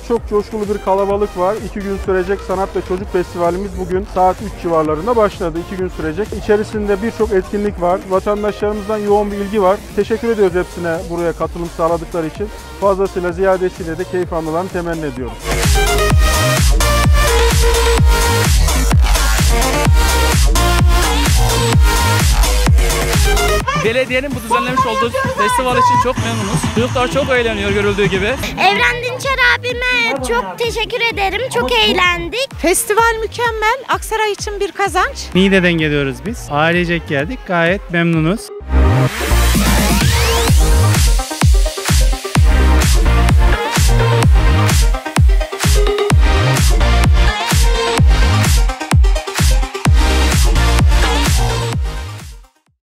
çok coşkulu bir kalabalık var. 2 gün sürecek Sanat ve Çocuk Festivalimiz bugün saat 3 civarlarında başladı. 2 gün sürecek. İçerisinde birçok etkinlik var. Vatandaşlarımızdan yoğun bir ilgi var. Teşekkür ediyoruz hepsine buraya katılım sağladıkları için. Fazlasıyla ziyadesiyle de keyif almalarını temenni ediyoruz. Belediyenin bu düzenlemiş olduğu festival için çok memnunuz. Çocuklar çok eğleniyor görüldüğü gibi. Evren Dinçer abime çok teşekkür ederim. Çok eğlendik. Festival mükemmel. Aksaray için bir kazanç. Niğde'den geliyoruz biz. Ailecek geldik. Gayet memnunuz.